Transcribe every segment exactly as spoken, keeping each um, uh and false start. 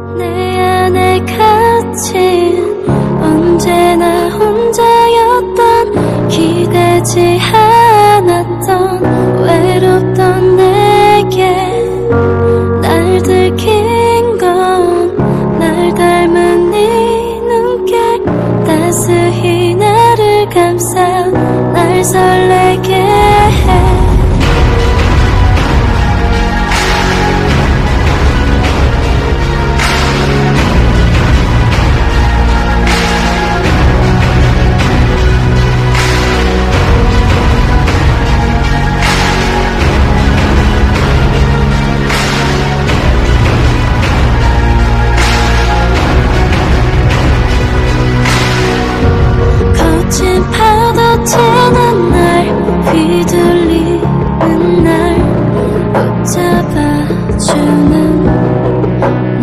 내 안에 갇힌 언제나 혼자였던 기대지 않았던 외롭던 내게 날 들킨 건 날 닮은 네 눈길 따스히 나를 감싸 날 설레게 해 파도치는 날 휘둘리는 날 붙잡아주는 너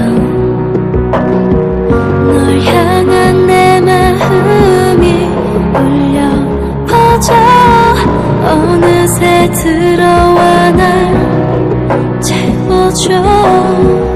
널 향한 내 마음이 울려 퍼져 어느새 들어와 날 채워줘